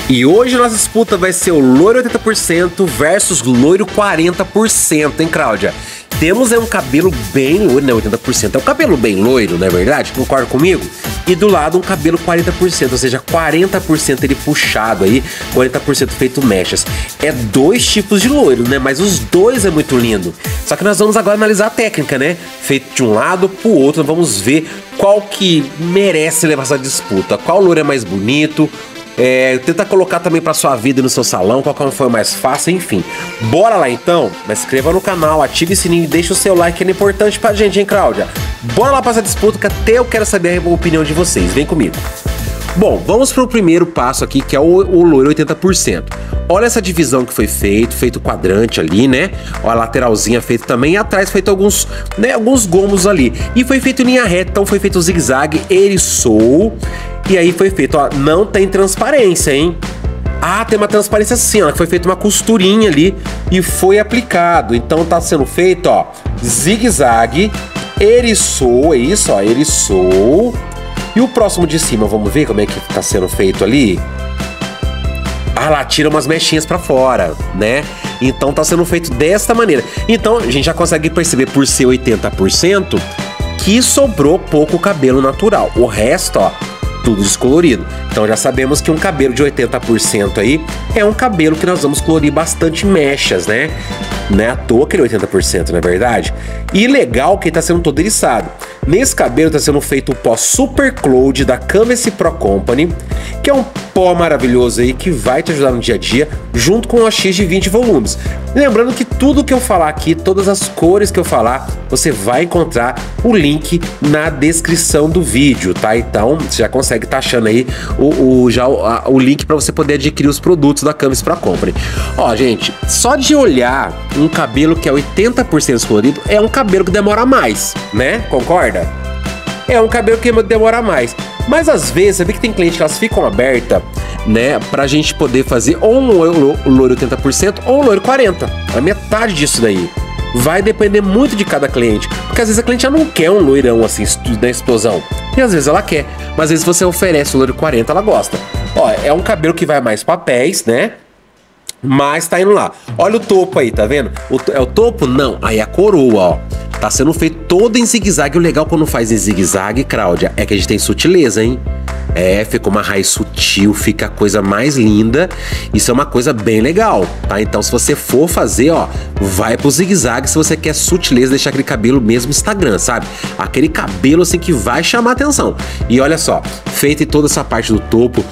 E hoje nossa disputa vai ser o loiro 80% versus loiro 40%, hein, Cláudia? Temos um cabelo bem loiro, né? 80%. É um cabelo bem loiro, não é verdade? Concorda comigo? E do lado um cabelo 40%, ou seja, 40% ele puxado aí, 40% feito mechas. É dois tipos de loiro, né? Mas os dois é muito lindo. Só que nós vamos agora analisar a técnica, né? Feito de um lado pro outro, vamos ver qual que merece levar essa disputa. Qual loiro é mais bonito? Tenta colocar também pra sua vida e no seu salão, qual que foi mais fácil, enfim. Bora lá então, mas se inscreva no canal, ative o sininho e deixa o seu like, que é importante pra gente, hein, Cláudia? Bora lá pra essa disputa, que até eu quero saber a opinião de vocês, vem comigo. Bom, vamos pro primeiro passo aqui, que é o loiro 80%. Olha essa divisão que foi feito quadrante ali, né? Olha a lateralzinha feita também, e atrás feito alguns gomos ali. E foi feito em linha reta, então foi feito zigue-zague, eriçou. E aí foi feito, ó, não tem transparência, hein? Ah, tem uma transparência sim, ó, que foi feita uma costurinha ali e foi aplicado. Então tá sendo feito, ó, zigue-zague, eriçou, é isso, ó, eriçou. E o próximo de cima, vamos ver como é que tá sendo feito ali? Ah lá, tira umas mechinhas pra fora, né? Então tá sendo feito desta maneira. Então a gente já consegue perceber, por ser 80%, que sobrou pouco cabelo natural. O resto, ó, tudo descolorido. Então já sabemos que um cabelo de 80% aí é um cabelo que nós vamos colorir bastante mechas, né? Não é à toa aquele 80%, não é verdade? E legal que ele tá sendo todo eriçado. Nesse cabelo tá sendo feito o pó Super Cloud da Canvas Pro Company, que é um pó maravilhoso aí que vai te ajudar no dia a dia, junto com o OX de 20 volumes. Lembrando que tudo que eu falar aqui, todas as cores que eu falar, você vai encontrar o link na descrição do vídeo, tá? Então você já consegue estar achando aí o link para você poder adquirir os produtos da Canvas Pro Company. Ó, gente, só de olhar um cabelo que é 80% colorido é um cabelo que demora mais, né? Concorda? É um cabelo que demora mais. Mas às vezes, sabe que tem cliente que elas ficam abertas, né, pra gente poder fazer ou um loiro 80% ou um loiro 40%. A metade disso daí. Vai depender muito de cada cliente. Porque às vezes a cliente já não quer um loirão assim, da explosão. E às vezes ela quer. Mas às vezes você oferece o loiro 40%, ela gosta. Ó, é um cabelo que vai mais papéis, né? Mas tá indo lá. Olha o topo aí, tá vendo? É o topo? Não. Aí a coroa, ó. Tá sendo feito todo em zigue-zague. O legal quando faz em zigue-zague, Cláudia, é que a gente tem sutileza, hein? É, fica uma raiz sutil, fica a coisa mais linda. Isso é uma coisa bem legal, tá? Então se você for fazer, ó, vai pro zigue-zague se você quer sutileza, deixar aquele cabelo mesmo Instagram, sabe? Aquele cabelo assim que vai chamar atenção. E olha só, feito em toda essa parte do topo.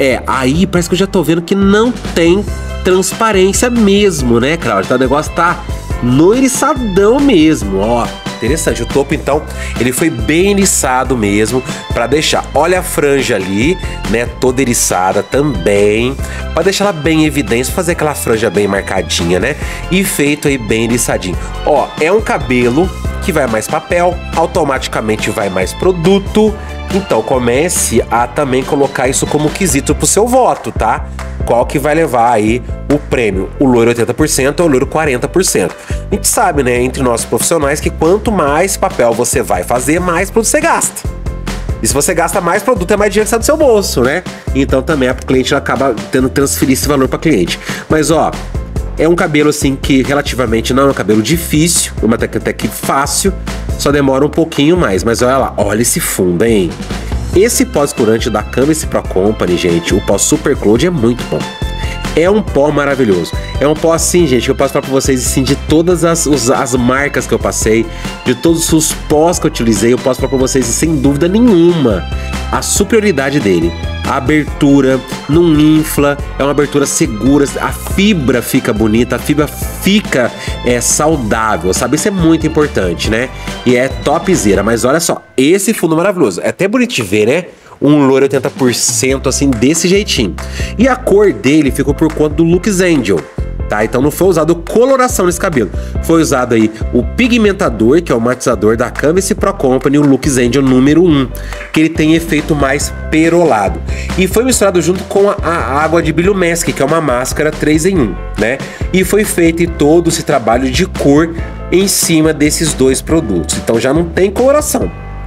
Aí parece que eu já tô vendo que não tem transparência mesmo, né, Cláudia? Então, o negócio tá no eriçadão mesmo, ó. Interessante, o topo então, ele foi bem eriçado mesmo, pra deixar, olha a franja ali, né, toda eriçada também, pra deixar ela bem em evidência, fazer aquela franja bem marcadinha, né, e feito aí bem eriçadinho. Ó, é um cabelo que vai mais papel, automaticamente vai mais produto, então comece a também colocar isso como quesito pro seu voto, tá? Qual que vai levar aí o prêmio? O loiro 80% ou o loiro 40%? A gente sabe, né, entre nós profissionais, que quanto mais papel você vai fazer, mais produto você gasta. E se você gasta mais produto, é mais dinheiro que sai do seu bolso, né? Então também a cliente acaba tendo que transferir esse valor para cliente. Mas ó, é um cabelo assim que relativamente não é um cabelo difícil, uma até que fácil, só demora um pouquinho mais. Mas olha lá, olha esse fundo, hein? Esse pó escurante da Canvas Pro Company, gente, o pó Super Cloud é muito bom. É um pó maravilhoso. É um pó assim, gente, que eu posso falar pra vocês assim, de todas as marcas que eu passei, de todos os pós que eu utilizei, eu posso falar pra vocês sem dúvida nenhuma a superioridade dele. A abertura não infla, é uma abertura segura, a fibra fica bonita, a fibra fica saudável, sabe? Isso é muito importante, né? E é topzera, mas olha só, esse fundo é maravilhoso. É até bonito de ver, né? Um loiro 80% assim, desse jeitinho. E a cor dele ficou por conta do Lux Angel, tá? Então não foi usado coloração nesse cabelo. Foi usado aí o pigmentador, que é o matizador da Canvas Pro Company, o Lux Angel número 1, que ele tem efeito mais perolado. E foi misturado junto com a água de brilho mask, que é uma máscara 3 em 1, né? E foi feito todo esse trabalho de cor em cima desses dois produtos. Então já não tem coloração.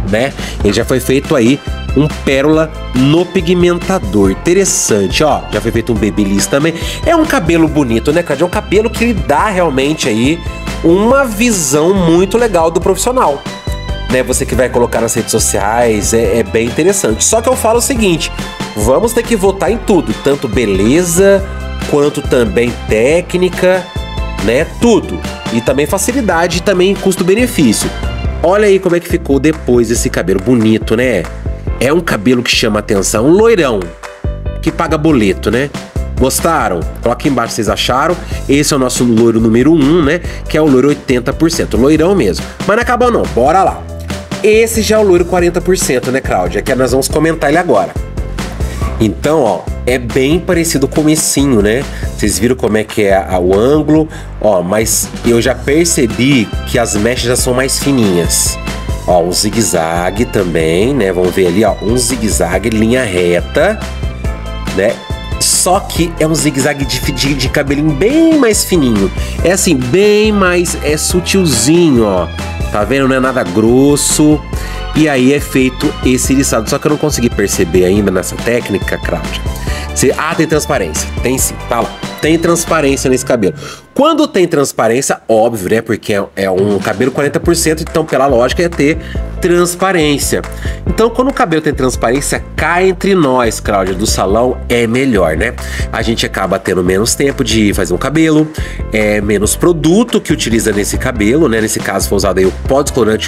né? Ele já foi feito aí um pérola no pigmentador. Interessante, ó. Já foi feito um babyliss também. É um cabelo bonito, né, Cláudia? É um cabelo que lhe dá realmente aí uma visão muito legal do profissional, né? Você que vai colocar nas redes sociais, é bem interessante. Só que eu falo o seguinte, vamos ter que votar em tudo, tanto beleza, quanto também técnica, né? Tudo. E também facilidade, e também custo-benefício. Olha aí como é que ficou depois esse cabelo bonito, né? É um cabelo que chama atenção, um loirão, que paga boleto, né? Gostaram? Coloca aqui embaixo se vocês acharam. Esse é o nosso loiro número 1, né? Que é o loiro 80%, loirão mesmo. Mas não acabou não, bora lá. Esse já é o loiro 40%, né, Cláudia? Que nós vamos comentar ele agora. Então, ó, é bem parecido com o comecinho, né? Vocês viram como é que é o ângulo, ó, mas eu já percebi que as mechas já são mais fininhas. Ó, um zigue-zague também, né? Vamos ver ali, ó, um zigue-zague, linha reta, né? Só que é um zigue-zague de cabelinho bem mais fininho. É assim, bem mais, sutilzinho, ó. Tá vendo? Não é nada grosso. E aí é feito esse eriçado. Só que eu não consegui perceber ainda nessa técnica, Cláudia. Tem transparência. Tem sim, tá lá. Tem transparência nesse cabelo. Quando tem transparência, óbvio, né? Porque é um cabelo 40%, então pela lógica é ter transparência. Então quando o cabelo tem transparência, cá entre nós, Cláudia, do salão, é melhor, né? A gente acaba tendo menos tempo de fazer um cabelo, menos produto que utiliza nesse cabelo, né? Nesse caso foi usado aí o pó descolorante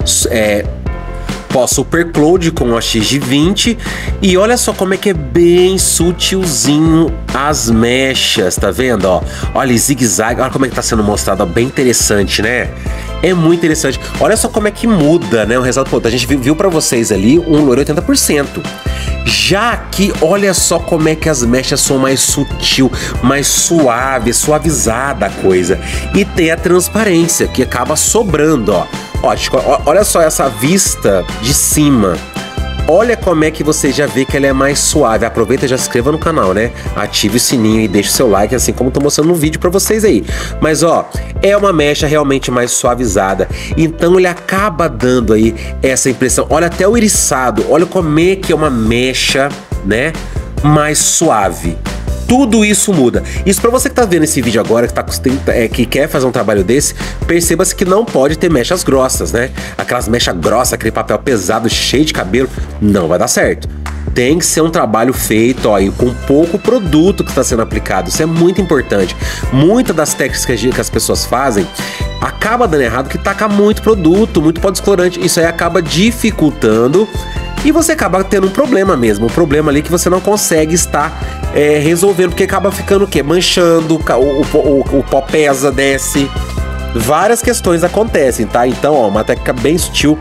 pó Super Cloud com a X de 20. E olha só como é que é bem sutilzinho as mechas, tá vendo, ó? Olha, zigue-zague, olha como é que tá sendo mostrado, ó, bem interessante, né? É muito interessante. Olha só como é que muda, né, o resultado. A gente viu pra vocês ali um loiro 80%. Já aqui, olha só como é que as mechas são mais sutil, mais suave, suavizada a coisa. E tem a transparência, que acaba sobrando, ó. Olha só essa vista de cima. Olha como é que você já vê que ela é mais suave. Aproveita e já se inscreva no canal, né? Ative o sininho e deixe o seu like, assim como eu tô mostrando no vídeo pra vocês aí. Mas ó, é uma mecha realmente mais suavizada. Então ele acaba dando aí essa impressão. Olha até o eriçado. Olha como é que é uma mecha, né? Mais suave. Tudo isso muda. Isso pra você que tá vendo esse vídeo agora, que quer fazer um trabalho desse, perceba-se que não pode ter mechas grossas, né? Aquelas mechas grossas, aquele papel pesado, cheio de cabelo, não vai dar certo. Tem que ser um trabalho feito, ó, e com pouco produto que está sendo aplicado. Isso é muito importante. Muitas das técnicas que as pessoas fazem acaba dando errado, que taca muito produto, muito pó descolorante. Isso aí acaba dificultando e você acaba tendo um problema mesmo. Um problema ali que você não consegue estar resolvendo, porque acaba ficando o quê? Manchando, o pó pesa, desce. Várias questões acontecem, tá? Então, ó, uma técnica bem sutil,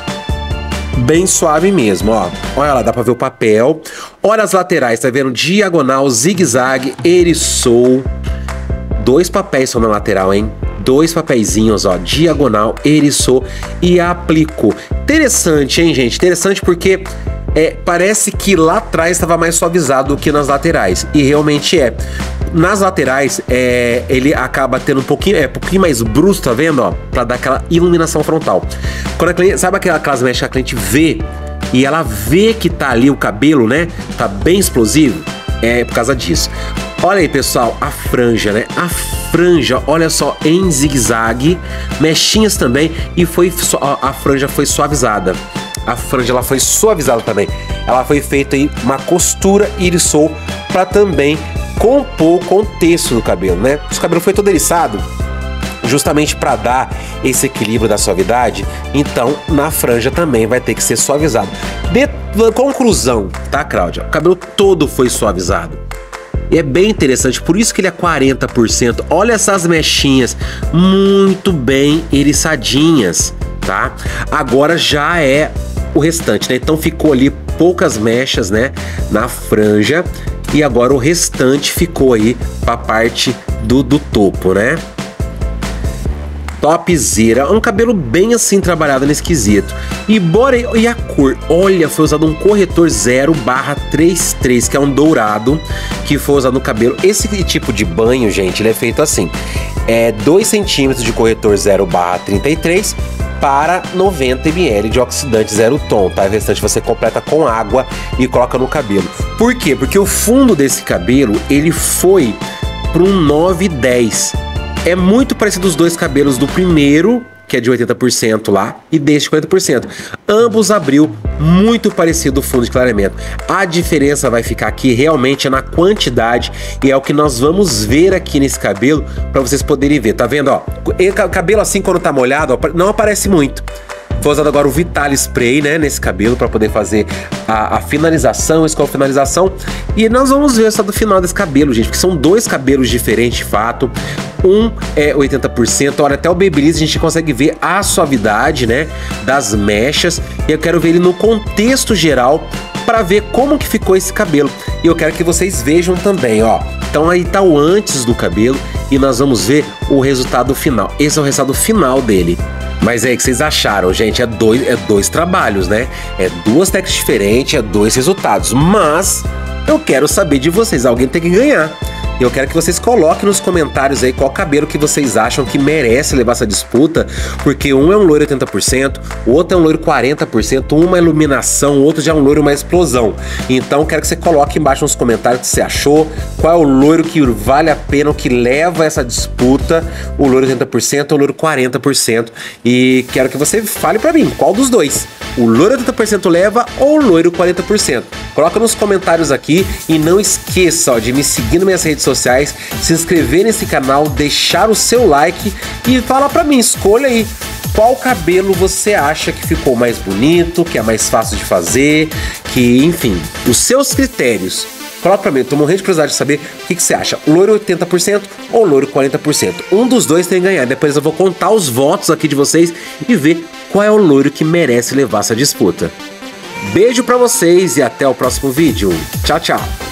bem suave mesmo, ó. Olha lá, dá pra ver o papel. Olha as laterais, tá vendo? Diagonal, zigue-zague, eriçou. 2 papéis só na lateral, hein? 2 papeizinhos, ó, diagonal, eriçou e aplicou. Interessante, hein, gente? Interessante porque parece que lá atrás estava mais suavizado do que nas laterais. E realmente é. Nas laterais, ele acaba tendo um pouquinho mais brusco, tá vendo, ó? Pra dar aquela iluminação frontal. Quando a cliente, sabe aquelas mechas que a cliente vê e ela vê que tá ali o cabelo, né? Tá bem explosivo? É por causa disso. Olha aí, pessoal, a franja, né? A franja, olha só, em zigue-zague, mechinhas também, e a franja foi suavizada. A franja, ela foi suavizada também. Ela foi feita aí uma costura e eriçou para também compor o contexto do cabelo, né? Se o cabelo foi todo eriçado, justamente para dar esse equilíbrio da suavidade, então na franja também vai ter que ser suavizado. Conclusão, tá, Cláudia? O cabelo todo foi suavizado. E é bem interessante, por isso que ele é 40%. Olha essas mechinhas, muito bem eriçadinhas, tá? Agora já é o restante, né? Então ficou ali poucas mechas, né, na franja, e agora o restante ficou aí pra parte do topo, né? Topzera, um cabelo bem assim trabalhado nesse quesito. E a cor, olha, foi usado um corretor 0/33, que é um dourado, que foi usado no cabelo. Esse tipo de banho, gente, ele é feito assim, 2 centímetros de corretor 0/33, para 90 ml de oxidante 0 tom, tá? O restante você completa com água e coloca no cabelo. Por quê? Porque o fundo desse cabelo, ele foi para um 910. É muito parecido os dois cabelos do primeiro, que é de 80% lá, e deste 40%. Ambos abriu muito parecido o fundo de clareamento. A diferença vai ficar aqui realmente na quantidade e é o que nós vamos ver aqui nesse cabelo para vocês poderem ver. Tá vendo, ó? O cabelo assim quando tá molhado, ó, não aparece muito. Foi usado agora o Vital Spray, né, nesse cabelo para poder fazer a finalização, escova finalização. E nós vamos ver o resultado final desse cabelo, gente, porque são dois cabelos diferentes de fato. Um é 80%, olha, até o Babyliss a gente consegue ver a suavidade, né, das mechas. E eu quero ver ele no contexto geral para ver como que ficou esse cabelo. E eu quero que vocês vejam também, ó. Então aí tá o antes do cabelo e nós vamos ver o resultado final. Esse é o resultado final dele. Mas aí, o que vocês acharam, gente? É dois trabalhos, né? É duas técnicas diferentes, é dois resultados. Mas eu quero saber de vocês, alguém tem que ganhar. Eu quero que vocês coloquem nos comentários aí qual cabelo que vocês acham que merece levar essa disputa, porque um é um loiro 80%, o outro é um loiro 40%, um uma iluminação, o outro já é um loiro uma explosão. Então quero que você coloque embaixo nos comentários o que você achou, qual é o loiro que vale a pena, o que leva essa disputa, o loiro 80% ou o loiro 40%. E quero que você fale pra mim, qual dos dois? O loiro 80% leva ou o loiro 40%? Coloca nos comentários aqui e não esqueça, ó, de me seguir nas minhas redes sociais, se inscrever nesse canal, deixar o seu like e fala pra mim, escolha aí qual cabelo você acha que ficou mais bonito, que é mais fácil de fazer, que enfim, os seus critérios. Coloca pra mim, eu tô morrendo de curiosidade de saber o que você acha, loiro 80% ou loiro 40%. Um dos dois tem que ganhar, depois eu vou contar os votos aqui de vocês e ver qual é o loiro que merece levar essa disputa. Beijo pra vocês e até o próximo vídeo. Tchau, tchau!